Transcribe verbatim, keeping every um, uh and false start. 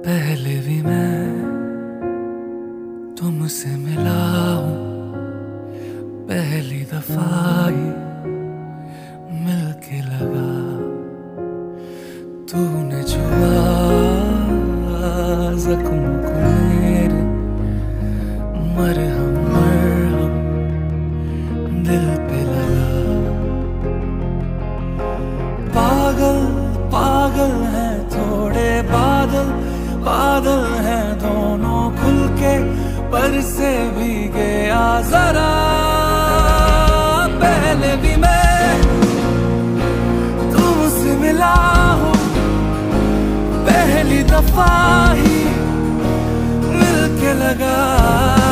पहले भी मैं तुमसे मिला हूँ, पहली दफा ही मिलके लगा। तूने छुआ जख्म को मेरे, मरहम मरहम दिल पे लगा। पागल पागल है थोड़े बादल, बादल हैं दोनों खुल के, पर से भी गया जरा। पहले भी मैं तुमसे मिला हूँ, पहली दफा ही मिलके लगा।